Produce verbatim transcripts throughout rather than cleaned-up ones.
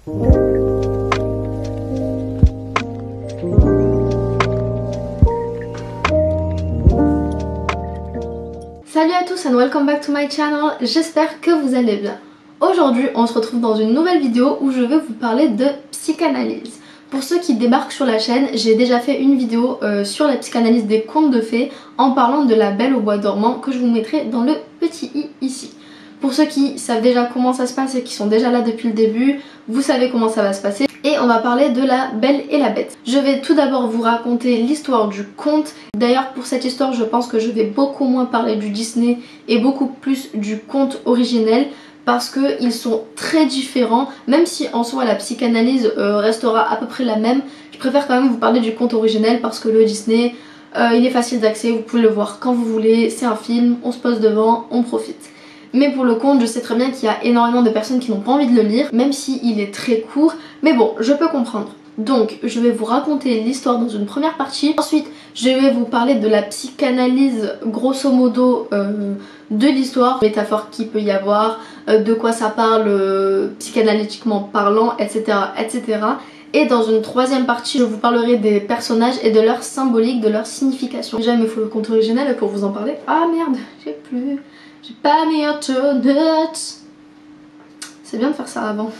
Salut à tous and welcome back to my channel, j'espère que vous allez bien. Aujourd'hui on se retrouve dans une nouvelle vidéo où je vais vous parler de psychanalyse. Pour ceux qui débarquent sur la chaîne, j'ai déjà fait une vidéo euh, sur la psychanalyse des contes de fées en parlant de La Belle au bois dormant que je vous mettrai dans le petit i ici. Pour ceux qui savent déjà comment ça se passe et qui sont déjà là depuis le début, vous savez comment ça va se passer. Et on va parler de La Belle et la Bête. Je vais tout d'abord vous raconter l'histoire du conte. D'ailleurs pour cette histoire je pense que je vais beaucoup moins parler du Disney et beaucoup plus du conte originel, parce qu'ils sont très différents, même si en soi la psychanalyse euh, restera à peu près la même. Je préfère quand même vous parler du conte originel parce que le Disney, euh, il est facile d'accès, vous pouvez le voir quand vous voulez, c'est un film, on se pose devant, on profite. Mais pour le conte, je sais très bien qu'il y a énormément de personnes qui n'ont pas envie de le lire, même s'il est très court, mais bon, je peux comprendre. Donc je vais vous raconter l'histoire dans une première partie. Ensuite je vais vous parler de la psychanalyse grosso modo euh, de l'histoire, métaphore qu'il peut y avoir, euh, de quoi ça parle euh, psychanalytiquement parlant, etc, etc. Et dans une troisième partie je vous parlerai des personnages et de leur symbolique, de leur signification. Déjà il me faut le conte original pour vous en parler. Ah merde, j'ai plus, j'ai pas mes notes. C'est bien de faire ça avant.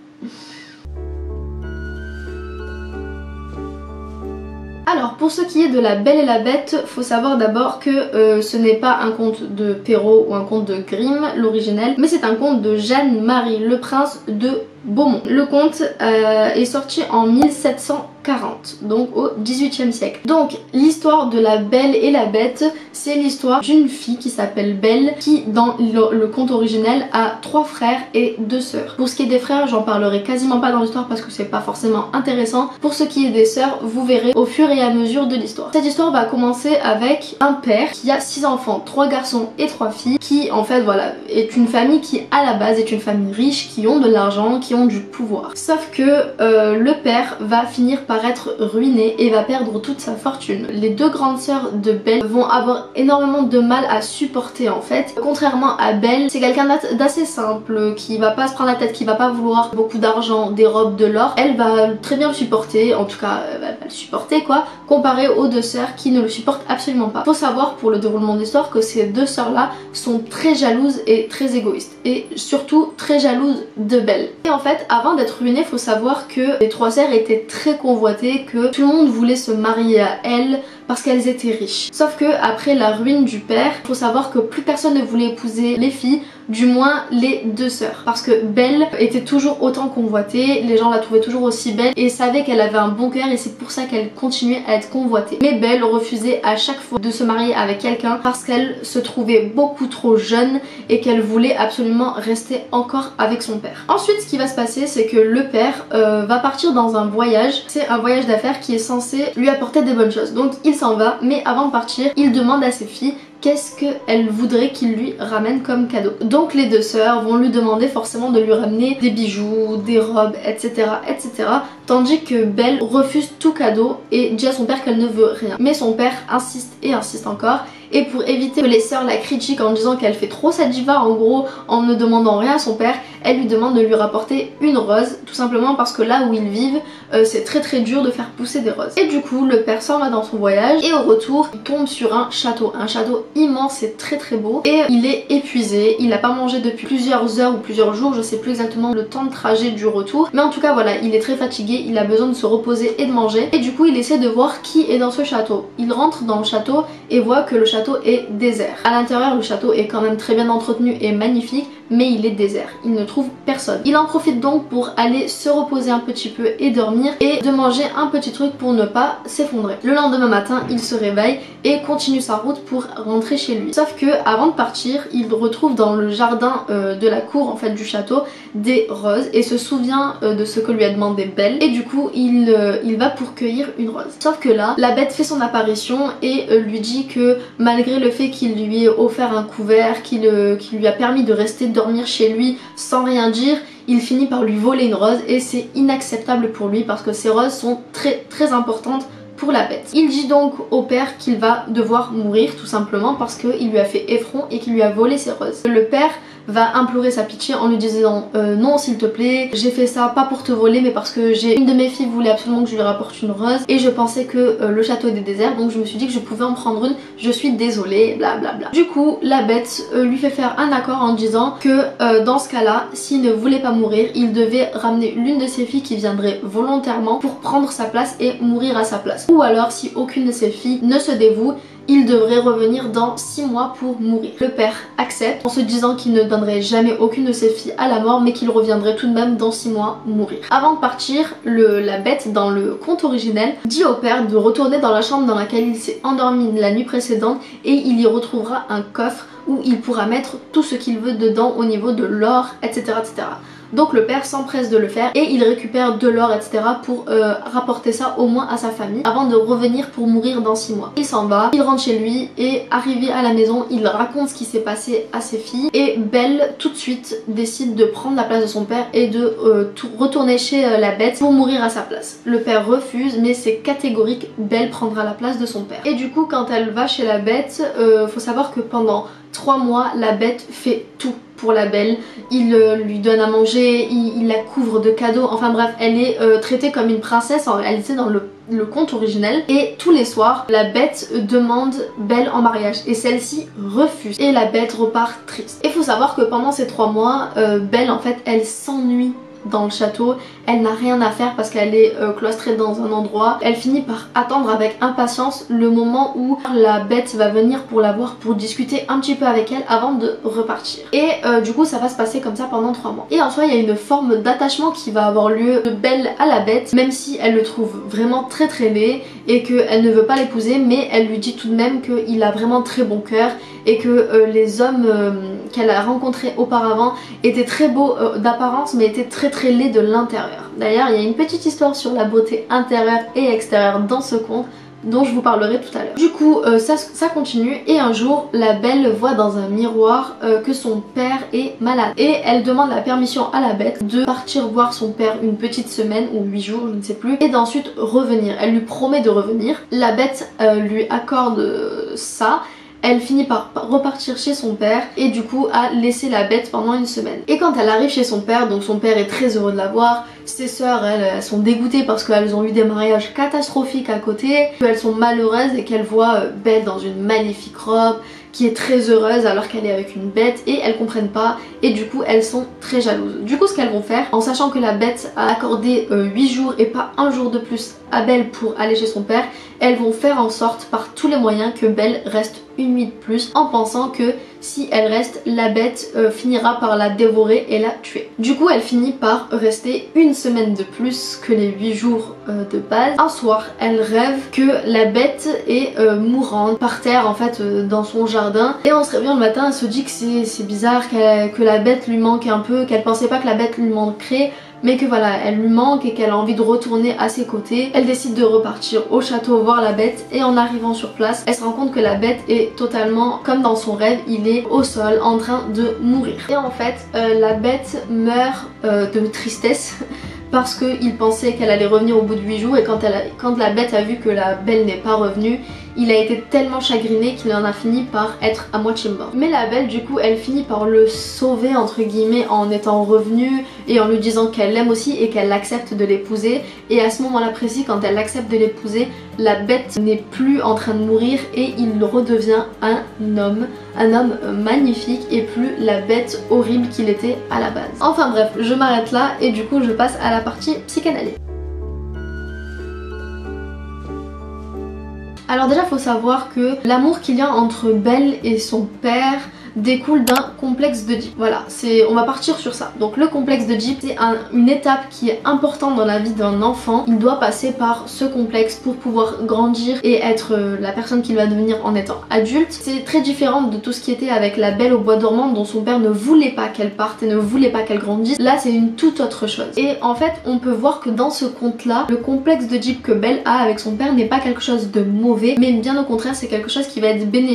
Alors pour ce qui est de La Belle et la Bête, faut savoir d'abord que euh, ce n'est pas un conte de Perrault ou un conte de Grimm, l'originel, mais c'est un conte de Jeanne-Marie Le Prince de Beaumont. Le conte euh, est sorti en mille sept cent quarante, donc au dix-huitième siècle. Donc l'histoire de La Belle et la Bête, c'est l'histoire d'une fille qui s'appelle Belle, qui dans le, le conte originel a trois frères et deux sœurs. Pour ce qui est des frères, j'en parlerai quasiment pas dans l'histoire parce que c'est pas forcément intéressant. Pour ce qui est des sœurs, vous verrez au fur et à mesure de l'histoire. Cette histoire va commencer avec un père qui a six enfants, trois garçons et trois filles, qui en fait voilà est une famille qui à la base est une famille riche, qui ont de l'argent, qui ont du pouvoir. Sauf que euh, le père va finir par être ruiné et va perdre toute sa fortune. Les deux grandes sœurs de Belle vont avoir énormément de mal à supporter en fait. Contrairement à Belle, c'est quelqu'un d'assez simple, qui va pas se prendre la tête, qui va pas vouloir beaucoup d'argent, des robes, de l'or. Elle va très bien le supporter, en tout cas elle va le supporter quoi, comparé aux deux sœurs qui ne le supportent absolument pas. Faut savoir pour le déroulement de l'histoire que ces deux sœurs là sont très jalouses et très égoïstes, et surtout très jalouses de Belle. Et en fait avant d'être ruinées, faut savoir que les trois sœurs étaient très convoitées, que tout le monde voulait se marier à elles parce qu'elles étaient riches. Sauf que après la ruine du père, faut savoir que plus personne ne voulait épouser les filles, du moins les deux sœurs, parce que Belle était toujours autant convoitée, les gens la trouvaient toujours aussi belle et savaient qu'elle avait un bon cœur, et c'est pour ça qu'elle continuait à être convoitée. Mais Belle refusait à chaque fois de se marier avec quelqu'un parce qu'elle se trouvait beaucoup trop jeune et qu'elle voulait absolument rester encore avec son père. Ensuite ce qui va se passer, c'est que le père euh, va partir dans un voyage. C'est un voyage d'affaires qui est censé lui apporter des bonnes choses, donc il s'en va, mais avant de partir il demande à ses filles qu'est-ce qu'elle voudrait qu'il lui ramène comme cadeau. Donc les deux sœurs vont lui demander forcément de lui ramener des bijoux, des robes, etc, etc, tandis que Belle refuse tout cadeau et dit à son père qu'elle ne veut rien. Mais son père insiste et insiste encore, et pour éviter que les sœurs la critiquent en disant qu'elle fait trop sa diva, en gros en ne demandant rien à son père, elle lui demande de lui rapporter une rose, tout simplement parce que là où ils vivent euh, c'est très très dur de faire pousser des roses. Et du coup le père s'en va dans son voyage et au retour il tombe sur un château, un château immense et très très beau, et il est épuisé, il n'a pas mangé depuis plusieurs heures ou plusieurs jours, je sais plus exactement le temps de trajet du retour, mais en tout cas voilà, il est très fatigué, il a besoin de se reposer et de manger, et du coup il essaie de voir qui est dans ce château. Il rentre dans le château et voit que le château est désert. À l'intérieur le château est quand même très bien entretenu et magnifique, mais il est désert, il ne trouve personne. Il en profite donc pour aller se reposer un petit peu et dormir, et de manger un petit truc pour ne pas s'effondrer. Le lendemain matin il se réveille et continue sa route pour rentrer chez lui. Sauf que avant de partir, il retrouve dans le jardin euh, de la cour en fait du château des roses et se souvient euh, de ce que lui a demandé Belle, et du coup il, euh, il va pour cueillir une rose. Sauf que là la bête fait son apparition et euh, lui dit que malgré le fait qu'il lui ait offert un couvert, qu'il euh, qu'il lui a permis de rester dormir chez lui sans rien dire, il finit par lui voler une rose, et c'est inacceptable pour lui parce que ces roses sont très très importantes pour la bête. Il dit donc au père qu'il va devoir mourir tout simplement parce qu'il lui a fait effront et qu'il lui a volé ses roses. Le père va implorer sa pitié en lui disant euh, non s'il te plaît, j'ai fait ça pas pour te voler mais parce que j'ai une de mes filles voulait absolument que je lui rapporte une rose et je pensais que euh, le château était désert, donc je me suis dit que je pouvais en prendre une, je suis désolée, bla bla bla. Du coup la bête euh, lui fait faire un accord en disant que euh, dans ce cas là, s'il ne voulait pas mourir, il devait ramener l'une de ses filles qui viendrait volontairement pour prendre sa place et mourir à sa place. Ou alors si aucune de ses filles ne se dévoue, il devrait revenir dans six mois pour mourir. Le père accepte en se disant qu'il ne donnerait jamais aucune de ses filles à la mort mais qu'il reviendrait tout de même dans six mois mourir. Avant de partir, le, la bête dans le conte originel dit au père de retourner dans la chambre dans laquelle il s'est endormi la nuit précédente et il y retrouvera un coffre où il pourra mettre tout ce qu'il veut dedans au niveau de l'or, et cetera et cetera. Donc le père s'empresse de le faire et il récupère de l'or, et cetera pour euh, rapporter ça au moins à sa famille avant de revenir pour mourir dans six mois. Il s'en va, il rentre chez lui et arrivé à la maison, il raconte ce qui s'est passé à ses filles et Belle tout de suite décide de prendre la place de son père et de euh, tout, retourner chez euh, la bête pour mourir à sa place. Le père refuse mais c'est catégorique, Belle prendra la place de son père. Et du coup quand elle va chez la bête, euh, faut savoir que pendant trois mois la bête fait tout pour la Belle, il euh, lui donne à manger, il, il la couvre de cadeaux, enfin bref, elle est euh, traitée comme une princesse en réalité dans le, le conte originel et tous les soirs la bête demande Belle en mariage et celle-ci refuse et la bête repart triste. Et faut savoir que pendant ces trois mois, euh, Belle en fait elle s'ennuie dans le château, elle n'a rien à faire parce qu'elle est euh, cloîtrée dans un endroit. Elle finit par attendre avec impatience le moment où la bête va venir pour la voir, pour discuter un petit peu avec elle avant de repartir. Et euh, du coup ça va se passer comme ça pendant trois mois. Et en soi il y a une forme d'attachement qui va avoir lieu de Belle à la bête, même si elle le trouve vraiment très très laid et qu'elle ne veut pas l'épouser, mais elle lui dit tout de même qu'il a vraiment très bon cœur et que euh, les hommes euh, qu'elle a rencontrés auparavant étaient très beaux euh, d'apparence mais étaient très très laids de l'intérieur. D'ailleurs il y a une petite histoire sur la beauté intérieure et extérieure dans ce conte dont je vous parlerai tout à l'heure. Du coup euh, ça, ça continue et un jour la Belle voit dans un miroir euh, que son père est malade et elle demande la permission à la bête de partir voir son père une petite semaine ou huit jours je ne sais plus et d'ensuite revenir. Elle lui promet de revenir, la bête euh, lui accorde euh, ça. Elle finit par repartir chez son père et du coup a laissé la bête pendant une semaine. Et quand elle arrive chez son père, donc son père est très heureux de la voir, ses sœurs elles, elles sont dégoûtées parce qu'elles ont eu des mariages catastrophiques à côté, qu'elles sont malheureuses et qu'elles voient Belle dans une magnifique robe, qui est très heureuse alors qu'elle est avec une bête et elles comprennent pas et du coup elles sont très jalouses. Du coup ce qu'elles vont faire, en sachant que la bête a accordé euh, huit jours et pas un jour de plus à Belle pour aller chez son père, elles vont faire en sorte par tous les moyens que Belle reste une nuit de plus en pensant que si elle reste, la bête euh, finira par la dévorer et la tuer. Du coup elle finit par rester une semaine de plus que les huit jours euh, de base. Un soir elle rêve que la bête est euh, mourante par terre en fait euh, dans son jardin et en se réveillant le matin elle se dit que c'est bizarre, qu que la bête lui manque un peu, qu'elle pensait pas que la bête lui manquerait mais que voilà elle lui manque et qu'elle a envie de retourner à ses côtés. Elle décide de repartir au château voir la bête et en arrivant sur place elle se rend compte que la bête est totalement comme dans son rêve, il est au sol en train de mourir. Et en fait euh, la bête meurt euh, de tristesse parce qu'il pensait qu'elle allait revenir au bout de huit jours et quand, elle a, quand la bête a vu que la Belle n'est pas revenue, il a été tellement chagriné qu'il en a fini par être à moitié mort. Mais la Belle du coup elle finit par le sauver entre guillemets en étant revenue et en lui disant qu'elle l'aime aussi et qu'elle accepte de l'épouser et à ce moment là précis quand elle accepte de l'épouser, la bête n'est plus en train de mourir et il redevient un homme, un homme magnifique et plus la bête horrible qu'il était à la base. Enfin bref, je m'arrête là et du coup je passe à la partie psychanalyse. Alors déjà faut savoir que l'amour qu'il y a entre Belle et son père découle d'un complexe d'Oedipe. Voilà, c'est, on va partir sur ça. Donc le complexe d'Oedipe, c'est un, une étape qui est importante dans la vie d'un enfant. Il doit passer par ce complexe pour pouvoir grandir et être euh, la personne qu'il va devenir en étant adulte. C'est très différent de tout ce qui était avec la Belle au bois dormant dont son père ne voulait pas qu'elle parte et ne voulait pas qu'elle grandisse. Là c'est une toute autre chose. Et en fait on peut voir que dans ce conte-là, le complexe d'Oedipe que Belle a avec son père n'est pas quelque chose de mauvais, mais bien au contraire c'est quelque chose qui va être bénéfique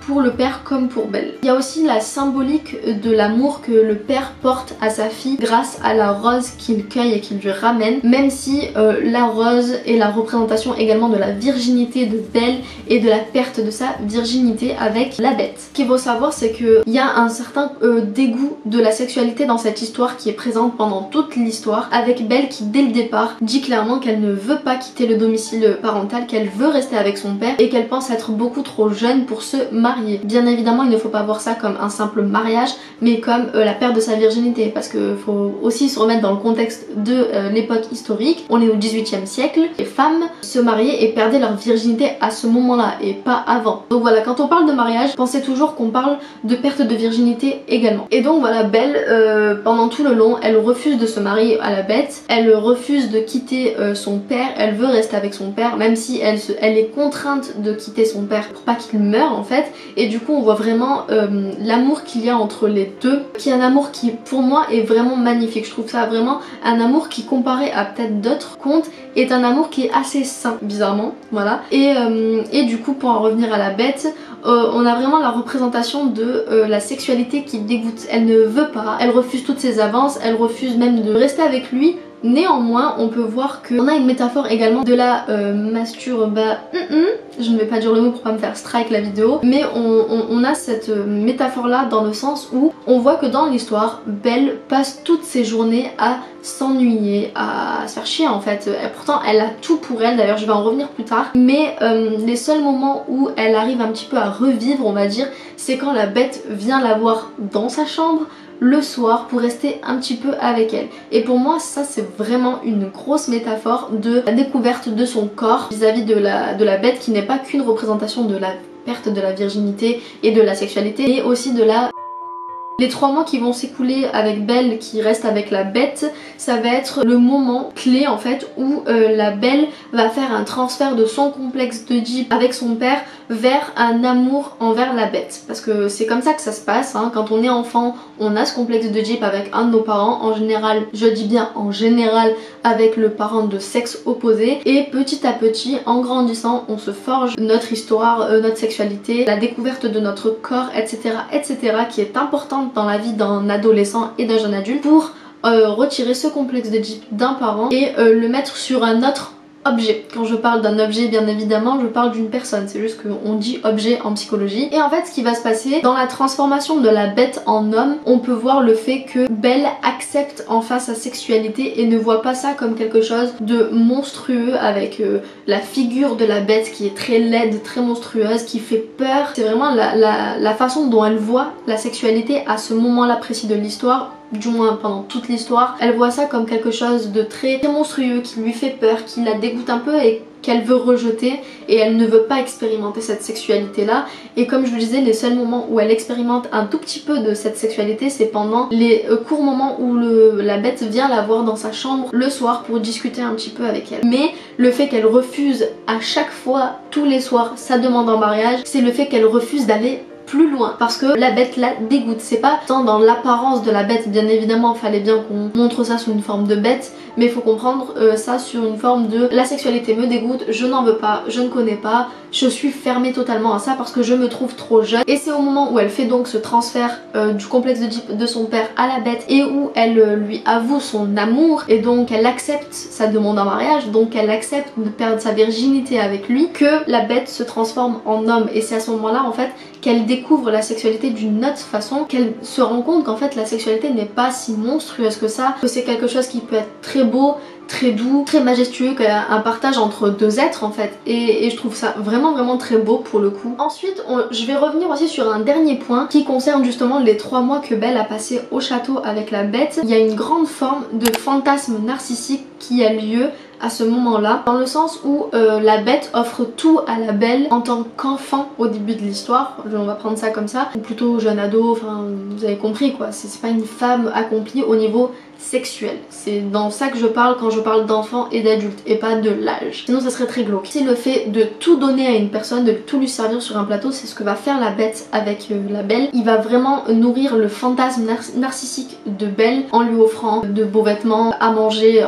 pour le père comme pour Belle. Il y a aussi la symbolique de l'amour que le père porte à sa fille grâce à la rose qu'il cueille et qu'il lui ramène, même si euh, la rose est la représentation également de la virginité de Belle et de la perte de sa virginité avec la bête. Ce qu'il faut savoir, c'est qu'il y a un certain euh, dégoût de la sexualité dans cette histoire qui est présente pendant toute l'histoire, avec Belle qui dès le départ dit clairement qu'elle ne veut pas quitter le domicile parental, qu'elle veut rester avec son père et qu'elle pense être beaucoup trop jeune pour se marier. Bien évidemment, il ne faut pas voir ça comme un simple mariage, mais comme euh, la perte de sa virginité, parce qu'il faut aussi se remettre dans le contexte de euh, l'époque historique. On est au dix-huitième siècle, les femmes se mariaient et perdaient leur virginité à ce moment-là et pas avant. Donc voilà, quand on parle de mariage, pensez toujours qu'on parle de perte de virginité également. Et donc voilà, Belle, euh, pendant tout le long, elle refuse de se marier à la bête, elle refuse de quitter euh, son père, elle veut rester avec son père, même si elle, se, elle est contrainte de quitter son père pour pas qu'il meure en fait. Et du coup on voit vraiment euh, l'amour qu'il y a entre les deux, qui est un amour qui pour moi est vraiment magnifique. Je trouve ça vraiment un amour qui, comparé à peut-être d'autres contes, est un amour qui est assez sain, bizarrement, voilà. Et, euh, et du coup pour en revenir à la bête, euh, on a vraiment la représentation de euh, la sexualité qui dégoûte. Elle ne veut pas, elle refuse toutes ses avances, elle refuse même de rester avec lui. Néanmoins, on peut voir qu'on a une métaphore également de la euh, masturba... Mm -mm, je ne vais pas dire le mot pour pas me faire strike la vidéo, mais on, on, on a cette métaphore là dans le sens où on voit que dans l'histoire, Belle passe toutes ses journées à s'ennuyer, à se faire chier en fait. Et pourtant elle a tout pour elle, d'ailleurs je vais en revenir plus tard, mais euh, les seuls moments où elle arrive un petit peu à revivre, on va dire, c'est quand la bête vient la voir dans sa chambre le soir pour rester un petit peu avec elle. Et pour moi ça c'est vraiment une grosse métaphore de la découverte de son corps vis-à-vis de la, de la bête, qui n'est pas qu'une représentation de la perte de la virginité et de la sexualité, mais aussi de la... Les trois mois qui vont s'écouler avec Belle qui reste avec la bête, ça va être le moment clé en fait où euh, la Belle va faire un transfert de son complexe d'Oedipe avec son père vers un amour envers la bête. Parce que c'est comme ça que ça se passe, hein. Quand on est enfant, on a ce complexe d'Oedipe avec un de nos parents, en général, je dis bien en général, avec le parent de sexe opposé, et petit à petit, en grandissant, on se forge notre histoire, euh, notre sexualité, la découverte de notre corps, et cetera et cetera qui est importante dans la vie d'un adolescent et d'un jeune adulte pour euh, retirer ce complexe d'Oedipe d'un parent et euh, le mettre sur un autre objet. Quand je parle d'un objet, bien évidemment, je parle d'une personne, c'est juste qu'on dit objet en psychologie. Et en fait, ce qui va se passer, dans la transformation de la bête en homme, on peut voir le fait que Belle accepte enfin sa sexualité et ne voit pas ça comme quelque chose de monstrueux avec euh, la figure de la bête qui est très laide, très monstrueuse, qui fait peur. C'est vraiment la, la, la façon dont elle voit la sexualité à ce moment-là précis de l'histoire, du moins pendant toute l'histoire. Elle voit ça comme quelque chose de très, très monstrueux, qui lui fait peur, qui la dégoûte un peu et qu'elle veut rejeter, et elle ne veut pas expérimenter cette sexualité là. Et comme je vous disais, les seuls moments où elle expérimente un tout petit peu de cette sexualité, c'est pendant les euh, courts moments où le, la bête vient la voir dans sa chambre le soir pour discuter un petit peu avec elle. Mais le fait qu'elle refuse à chaque fois, tous les soirs, sa demande en mariage, c'est le fait qu'elle refuse d'aller plus loin parce que la bête la dégoûte. C'est pas tant dans l'apparence de la bête, bien évidemment, fallait bien qu'on montre ça sous une forme de bête, mais il faut comprendre euh, ça sur une forme de la sexualité me dégoûte, je n'en veux pas, je ne connais pas, je suis fermée totalement à ça parce que je me trouve trop jeune. Et c'est au moment où elle fait donc ce transfert euh, du complexe d'Oedipe de son père à la bête et où elle euh, lui avoue son amour et donc elle accepte sa demande en mariage, donc elle accepte de perdre sa virginité avec lui, que la bête se transforme en homme. Et c'est à ce moment-là en fait qu'elle découvre la sexualité d'une autre façon, qu'elle se rend compte qu'en fait la sexualité n'est pas si monstrueuse que ça, que c'est quelque chose qui peut être très beau, très doux, très majestueux, un partage entre deux êtres en fait, et, et je trouve ça vraiment vraiment très beau pour le coup. Ensuite on, je vais revenir aussi sur un dernier point qui concerne justement les trois mois que Belle a passé au château avec la bête. Il y a une grande forme de fantasme narcissique qui a lieu à ce moment-là, dans le sens où euh, la bête offre tout à la Belle en tant qu'enfant au début de l'histoire, on va prendre ça comme ça, ou plutôt jeune ado, enfin vous avez compris quoi, c'est pas une femme accomplie au niveau sexuel. C'est dans ça que je parle quand je parle d'enfant et d'adulte et pas de l'âge. Sinon ça serait très glauque. C'est le fait de tout donner à une personne, de tout lui servir sur un plateau, c'est ce que va faire la bête avec euh, la Belle. Il va vraiment nourrir le fantasme nar narcissique de Belle en lui offrant de beaux vêtements, à manger en abondance,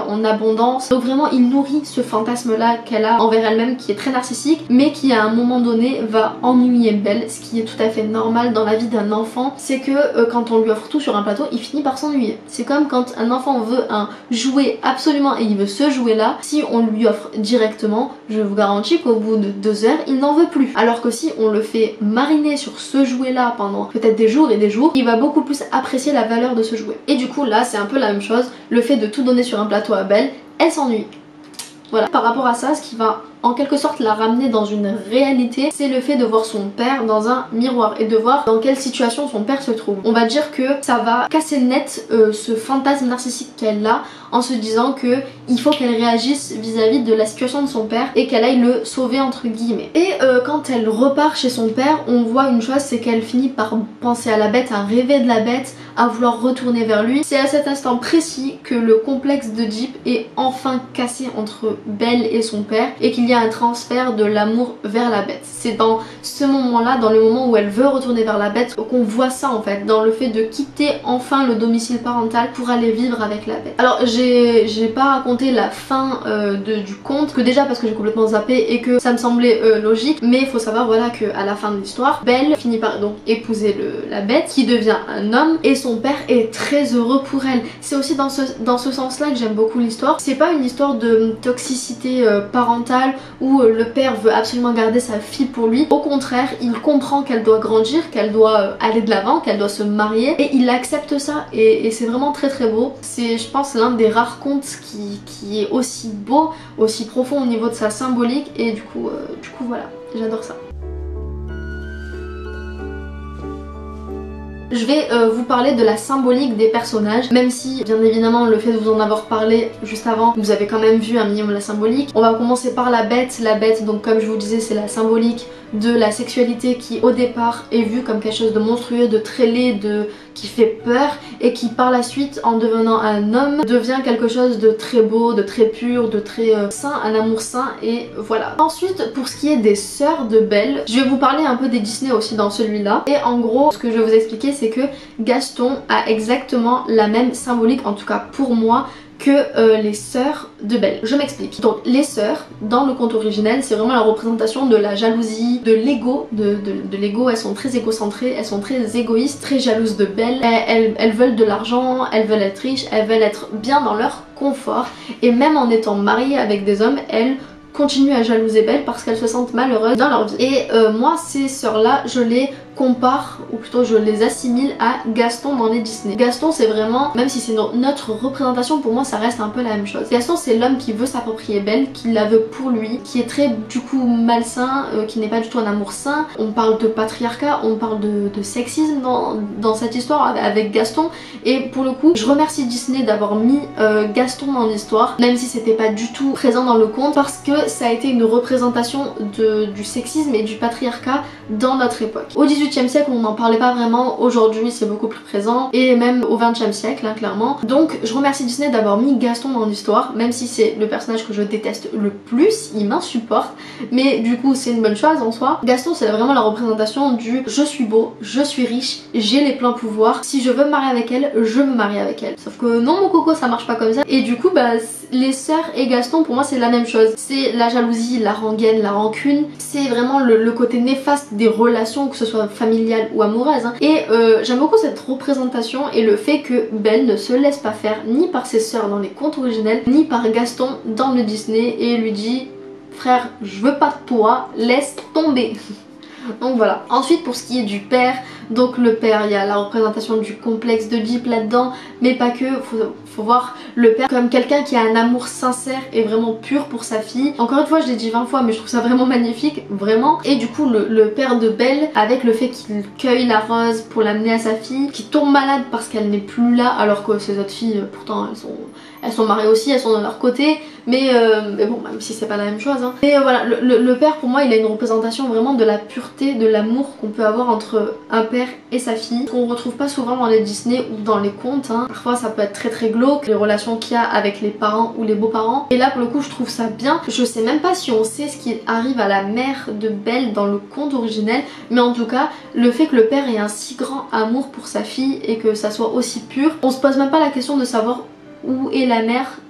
l'abondance. Donc vraiment il nourrit ce fantasme là qu'elle a envers elle-même qui est très narcissique, mais qui à un moment donné va ennuyer Belle, ce qui est tout à fait normal dans la vie d'un enfant. C'est que euh, quand on lui offre tout sur un plateau, il finit par s'ennuyer. C'est comme quand un enfant veut un jouet absolument et il veut ce jouet là, si on lui offre directement, je vous garantis qu'au bout de deux heures il n'en veut plus. Alors que si on le fait mariner sur ce jouet là pendant peut-être des jours et des jours, il va beaucoup plus apprécier la valeur de ce jouet. Et du coup là c'est un peu la même chose, le fait de tout donner sur un plateau à Belle, elle s'ennuie. Voilà, par rapport à ça, ce qui va en quelque sorte la ramener dans une réalité, c'est le fait de voir son père dans un miroir et de voir dans quelle situation son père se trouve. On va dire que ça va casser net euh, ce fantasme narcissique qu'elle a en se disant que il faut qu'elle réagisse vis-à-vis de la situation de son père et qu'elle aille le sauver entre guillemets. Et euh, quand elle repart chez son père, on voit une chose, c'est qu'elle finit par penser à la bête, à rêver de la bête, à vouloir retourner vers lui. C'est à cet instant précis que le complexe de Deep est enfin cassé entre Belle et son père et qu'il y a un transfert de l'amour vers la bête. C'est dans ce moment-là, dans le moment où elle veut retourner vers la bête, qu'on voit ça en fait, dans le fait de quitter enfin le domicile parental pour aller vivre avec la bête. Alors j'ai pas raconté la fin euh, de, du conte, que déjà parce que j'ai complètement zappé et que ça me semblait euh, logique, mais il faut savoir voilà que à la fin de l'histoire, Belle finit par donc épouser le, la bête qui devient un homme et son père est très heureux pour elle. C'est aussi dans ce, dans ce sens-là que j'aime beaucoup l'histoire. C'est pas une histoire de toxicité euh, parentale où euh, le père veut absolument garder sa fille pour lui. Au contraire, il comprend qu'elle doit grandir, qu'elle doit euh, aller de l'avant, qu'elle doit se marier et il accepte ça et, et c'est vraiment très très beau. C'est je pense l'un des rares contes qui, qui est aussi beau, aussi profond au niveau de sa symbolique et du coup, euh, du coup voilà, j'adore ça. Je vais euh, vous parler de la symbolique des personnages, même si bien évidemment le fait de vous en avoir parlé juste avant, vous avez quand même vu un minimum la symbolique. On va commencer par la bête. La bête, donc comme je vous disais, c'est la symbolique de la sexualité qui au départ est vue comme quelque chose de monstrueux, de très laid, de... qui fait peur et qui par la suite en devenant un homme devient quelque chose de très beau, de très pur, de très euh, sain, un amour sain et voilà. Ensuite pour ce qui est des sœurs de Belle, je vais vous parler un peu des Disney aussi dans celui-là et en gros ce que je vais vous expliquer c'est que Gaston a exactement la même symbolique, en tout cas pour moi, que euh, les sœurs de Belle. Je m'explique. Donc les sœurs dans le conte originel c'est vraiment la représentation de la jalousie, de l'ego, de, de, de l'ego. Elles sont très égocentrées, elles sont très égoïstes, très jalouses de Belle. Elles, elles, elles veulent de l'argent, elles veulent être riches, elles veulent être bien dans leur confort et même en étant mariées avec des hommes, elles continuent à jalouser Belle parce qu'elles se sentent malheureuses dans leur vie. Et euh, moi ces sœurs là je les compare, ou plutôt je les assimile à Gaston dans les Disney. Gaston c'est vraiment, même si c'est no notre représentation, pour moi ça reste un peu la même chose. Gaston c'est l'homme qui veut s'approprier Belle, qui la veut pour lui, qui est très du coup malsain, euh, qui n'est pas du tout un amour sain. On parle de patriarcat, on parle de, de sexisme dans, dans cette histoire avec Gaston et pour le coup je remercie Disney d'avoir mis euh, Gaston dans l'histoire, même si c'était pas du tout présent dans le conte, parce que ça a été une représentation de, du sexisme et du patriarcat dans notre époque. Au dix-huitième siècle on n'en parlait pas vraiment, aujourd'hui c'est beaucoup plus présent et même au vingtième siècle hein, clairement. Donc je remercie Disney d'avoir mis Gaston dans l'histoire, même si c'est le personnage que je déteste le plus, il m'insupporte, mais du coup c'est une bonne chose en soi. Gaston c'est vraiment la représentation du je suis beau, je suis riche, j'ai les pleins pouvoirs, si je veux me marier avec elle, je me marie avec elle. Sauf que non mon coco ça marche pas comme ça et du coup bah les sœurs et Gaston pour moi c'est la même chose. C'est la jalousie, la rengaine, la rancune, c'est vraiment le, le côté néfaste des relations, que ce soit familiale ou amoureuse hein. Et euh, j'aime beaucoup cette représentation et le fait que Belle ne se laisse pas faire ni par ses sœurs dans les contes originels ni par Gaston dans le Disney et lui dit frère je veux pas de toi, laisse tomber. Donc voilà. Ensuite pour ce qui est du père, donc le père il y a la représentation du complexe de Deep là-dedans, mais pas que, faut, faut voir le père comme quelqu'un qui a un amour sincère et vraiment pur pour sa fille. Encore une fois je l'ai dit vingt fois mais je trouve ça vraiment magnifique, vraiment. Et du coup le, le père de Belle, avec le fait qu'il cueille la rose pour l'amener à sa fille, qui tombe malade parce qu'elle n'est plus là alors que ses autres filles pourtant elles sont... Elles sont mariées aussi, elles sont de leur côté, mais, euh, mais bon, même si c'est pas la même chose. Hein. Mais euh, voilà, le, le, le père pour moi il a une représentation vraiment de la pureté, de l'amour qu'on peut avoir entre un père et sa fille, qu'on retrouve pas souvent dans les Disney ou dans les contes. Hein. Parfois ça peut être très très glauque, les relations qu'il y a avec les parents ou les beaux-parents. Et là pour le coup je trouve ça bien. Je sais même pas si on sait ce qui arrive à la mère de Belle dans le conte originel, mais en tout cas le fait que le père ait un si grand amour pour sa fille et que ça soit aussi pur, on se pose même pas la question de savoir où est la mère,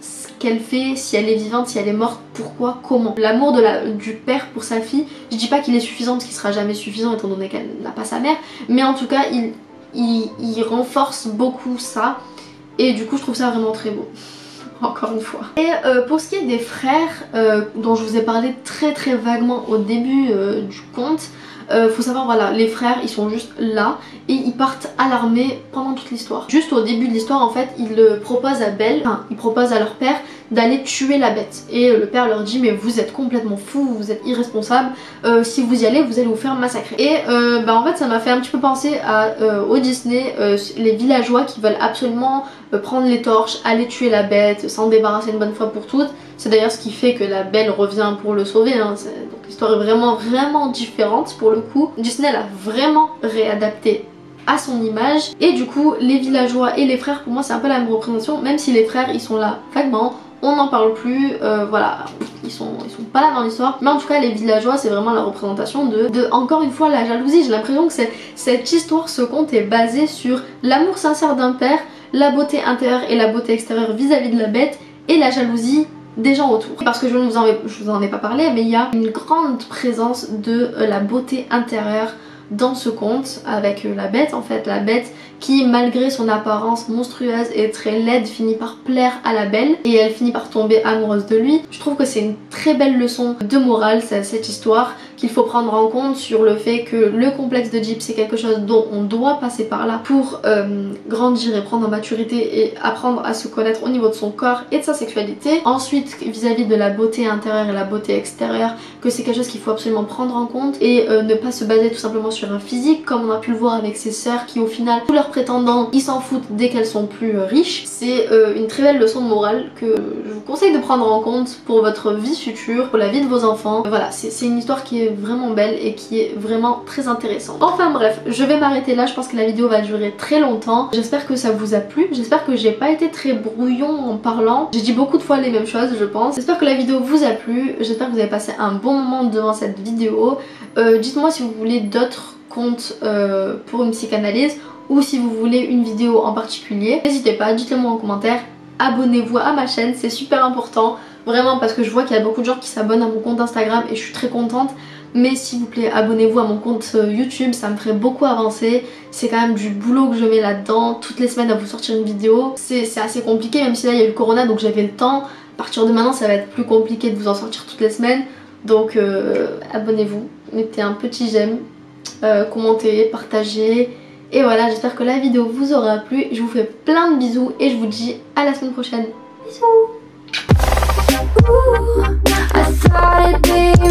qu'elle fait, si elle est vivante, si elle est morte, pourquoi, comment. L'amour de la, du père pour sa fille, je dis pas qu'il est suffisant parce qu'il sera jamais suffisant étant donné qu'elle n'a pas sa mère, mais en tout cas il, il, il renforce beaucoup ça et du coup je trouve ça vraiment très beau. Encore une fois. Et euh, pour ce qui est des frères, euh, dont je vous ai parlé très très vaguement au début euh, du conte, euh, faut savoir, voilà, les frères ils sont juste là et ils partent à l'armée pendant toute l'histoire. Juste au début de l'histoire en fait, ils euh, proposent à Belle, enfin ils proposent à leur père d'aller tuer la bête. Et euh, le père leur dit mais vous êtes complètement fous, vous êtes irresponsables, euh, si vous y allez vous allez vous faire massacrer. Et euh, bah en fait ça m'a fait un petit peu penser à euh, au Disney, euh, les villageois qui veulent absolument euh, prendre les torches, aller tuer la bête, s'en débarrasser une bonne fois pour toutes. C'est d'ailleurs ce qui fait que la Belle revient pour le sauver, hein. Donc l'histoire est vraiment vraiment différente pour le coup. Disney l'a vraiment réadapté à son image et du coup les villageois et les frères pour moi c'est un peu la même représentation, même si les frères ils sont là vaguement, on n'en parle plus, euh, voilà, ils sont, ils sont pas là dans l'histoire, mais en tout cas les villageois c'est vraiment la représentation de, de encore une fois la jalousie. J'ai l'impression que cette histoire, ce conte est basé sur l'amour sincère d'un père, la beauté intérieure et la beauté extérieure vis-à-vis de la bête et la jalousie des gens autour. Parce que je ne vous en ai, je vous en ai pas parlé, mais il y a une grande présence de euh, la beauté intérieure dans ce conte avec euh, la bête en fait, la bête qui malgré son apparence monstrueuse et très laide finit par plaire à la Belle et elle finit par tomber amoureuse de lui. Je trouve que c'est une très belle leçon de morale cette histoire, qu'il faut prendre en compte sur le fait que le complexe de Deep c'est quelque chose dont on doit passer par là pour euh, grandir et prendre en maturité et apprendre à se connaître au niveau de son corps et de sa sexualité. Ensuite vis-à-vis de la beauté intérieure et la beauté extérieure, que c'est quelque chose qu'il faut absolument prendre en compte et euh, ne pas se baser tout simplement sur un physique comme on a pu le voir avec ses sœurs qui au final tous leurs prétendants ils s'en foutent dès qu'elles sont plus euh, riches. C'est euh, une très belle leçon de morale que je vous conseille de prendre en compte pour votre vie future, pour la vie de vos enfants. Voilà, c'est une histoire qui est vraiment belle et qui est vraiment très intéressante. Enfin bref, je vais m'arrêter là, je pense que la vidéo va durer très longtemps. J'espère que ça vous a plu, j'espère que j'ai pas été très brouillon en parlant. J'ai dit beaucoup de fois les mêmes choses je pense. J'espère que la vidéo vous a plu, j'espère que vous avez passé un bon moment devant cette vidéo. Euh, dites-moi si vous voulez d'autres contes euh, pour une psychanalyse ou si vous voulez une vidéo en particulier. N'hésitez pas, dites-le moi en commentaire. Abonnez-vous à ma chaîne, c'est super important. Vraiment parce que je vois qu'il y a beaucoup de gens qui s'abonnent à mon compte Instagram et je suis très contente. Mais s'il vous plaît, abonnez-vous à mon compte YouTube, ça me ferait beaucoup avancer. C'est quand même du boulot que je mets là-dedans, toutes les semaines à vous sortir une vidéo. C'est assez compliqué, même si là il y a eu le corona donc j'avais le temps. À partir de maintenant ça va être plus compliqué de vous en sortir toutes les semaines. Donc euh, abonnez-vous, mettez un petit j'aime, euh, commentez, partagez. Et voilà, j'espère que la vidéo vous aura plu. Je vous fais plein de bisous et je vous dis à la semaine prochaine. Bisous.